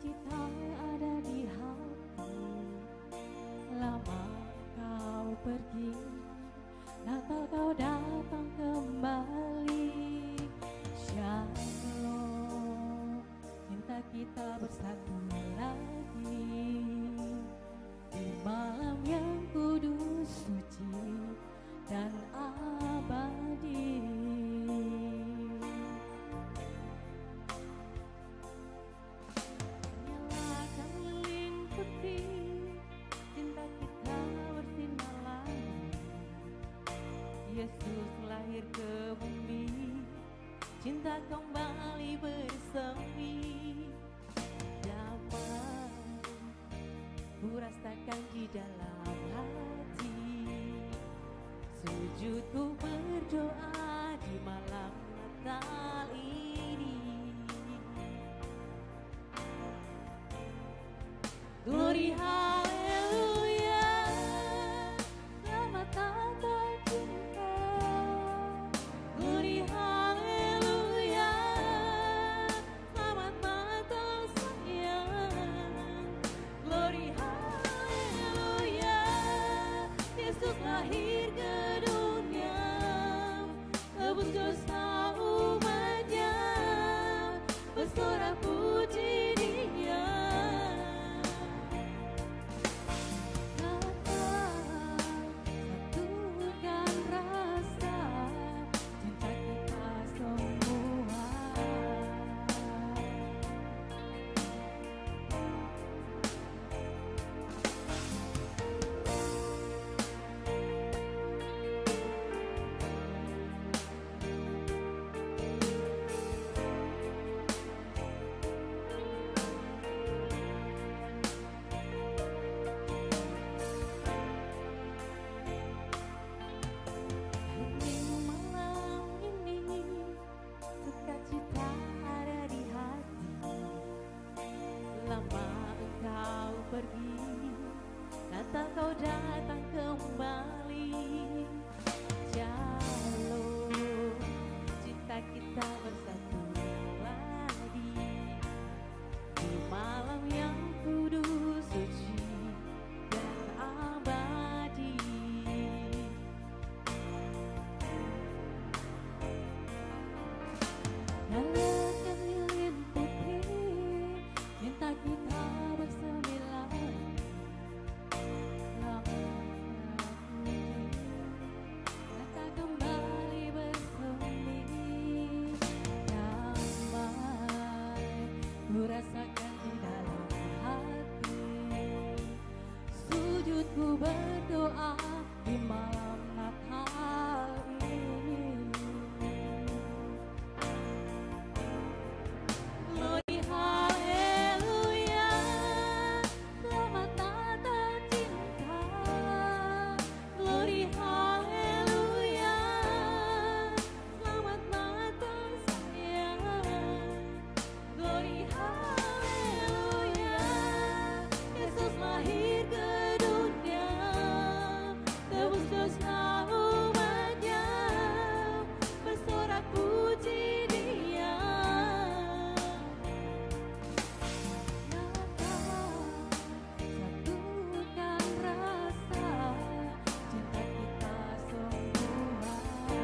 Cinta-cita ada di hati, lama kau pergi, Natal kau datang kembali. Shalom, cinta kita bersatu lagi di malam yang kudus, suci dan abadi. Nyalakan lilin putih, cinta kita bersinar lagi. Yesus lahir ke bumi, cinta kembali bersemi. Damai ku rasakan di dalam hati, sujudku berdoa di malam Natal ini. Glory haleluya, selamat Natal cinta. Glory haleluya, selamat Natal sayang. Glory haleluya, Yesus lahir ke dunia, tebus dosa umatnya, bersorak puji Dia. Lama engkau pergi, Natal kau datang kembali. Shalom, cinta kita bersatu lagi di malam yang kudus, suci dan abadi. Nyalakan lilin putih, cinta kita bersemi lagi. Lamanya puji, kata kembali bersemi. Damai ku rasakan di dalam hati, sujudku berdoa di malam Natal ini. Glory haleluya, selamat Natal cinta. Glory haleluya, selamat Natal sayang. Glory haleluya, Yesus lahir ke dunia, tebus dosa umatnya, bersorak puji Dia. Satukan rasa cinta kita semua.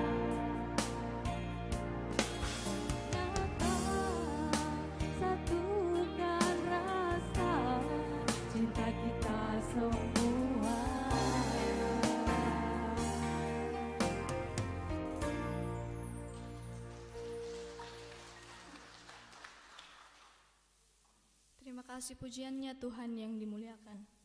Satukan rasa cinta kita semua. Terima kasih pujiannya Tuhan yang dimuliakan.